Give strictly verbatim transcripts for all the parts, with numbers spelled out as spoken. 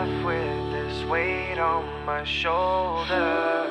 Left with this weight on my shoulder.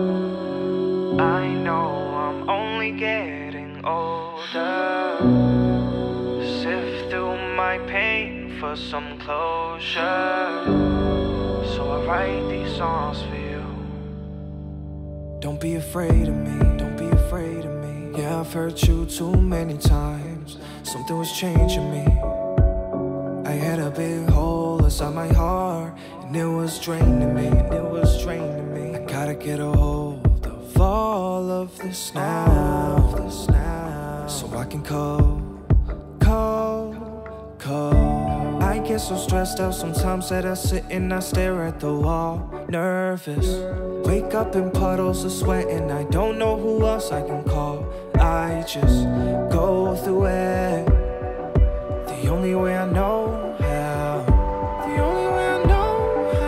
I know I'm only getting older. Sift through my pain for some closure. So I write these songs for you. Don't be afraid of me, don't be afraid of me. Yeah, I've hurt you too many times. Something was changing me. I had a big hole inside my heart, and it was draining me, and it was draining me. I gotta get a hold of all of this now, of this now, so I can cope, cope, cope. I get so stressed out sometimes that I sit and I stare at the wall, nervous. Wake up in puddles of sweat and I don't know who else I can call. I just go through it the only way I know how, the only way I know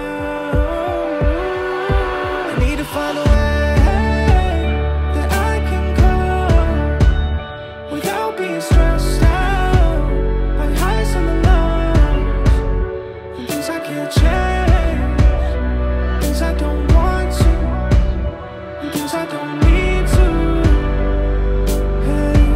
how. I need to find a way that I can go without being stressed out by highs and the lows, and things I can't change, things I don't want to, and things I don't need to. Hey,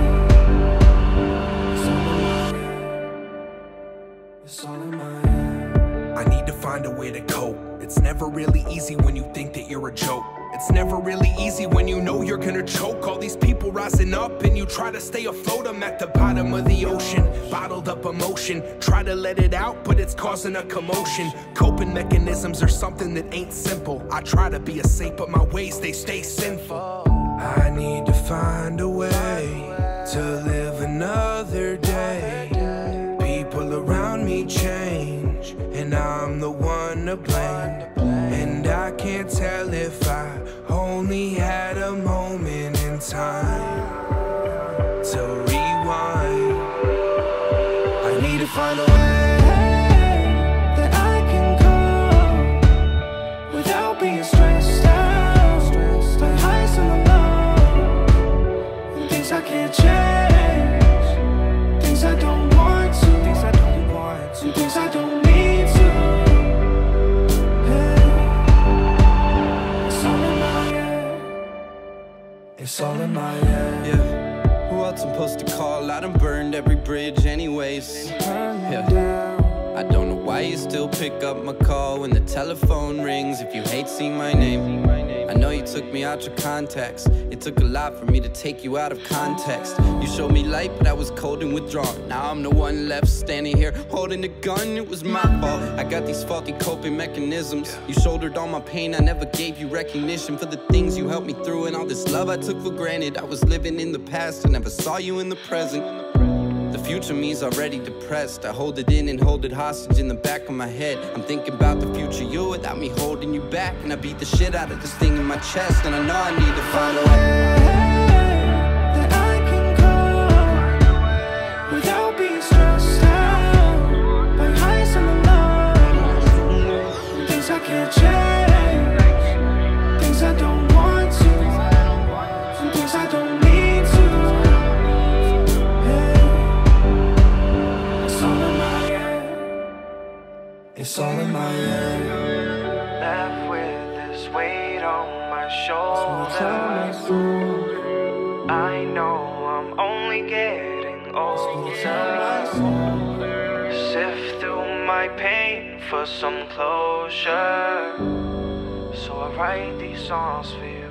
it's all in my head. I need to find a way to cope. It's never really easy when you think that you're a joke. It's never really easy when you know you're gonna choke. All these people rising up and you try to stay afloat. I'm at the bottom of the ocean, bottled up emotion. Try to let it out, but it's causing a commotion. Coping mechanisms are something that ain't simple. I try to be a saint, but my ways, they stay sinful. I need to find a way to live another day. People around me change, and I'm the one to blame. And I can't tell if I only had a moment in time to rewind. I need to find a way that I can go without being stressed out by highs and the lows, and things I can't change, things I don't want to, things I don't want to, things I don't need to. Hey, it's all in my head. It's all in my head. Yeah, who else I'm supposed to call? I done burned every bridge anyways. Yeah, I don't know why you still pick up my call when the telephone rings. If you hate seeing my name, I know you took me out your contacts. It took a lot for me to take you out of context. You showed me light, but I was cold and withdrawn. Now I'm the one left standing here holding the gun. It was my fault. I got these faulty coping mechanisms. You shouldered all my pain. I never gave you recognition for the things you helped me through, and all this love I took for granted. I was living in the past. I never saw you in the present. The future me's already depressed. I hold it in and hold it hostage in the back of my head. I'm thinking about the future you without me holding you back. And I beat the shit out of this thing in my chest, and I know I need to find a way that I can go without being stressed out by highs and the lows, things I can't change, things I don't want to, and things I don't need to. Hey, it's all in my head. It's all in my head. Left with this weight on my shoulder. I know I'm only getting older. Sift through my pain for some closure. So I write these songs for you.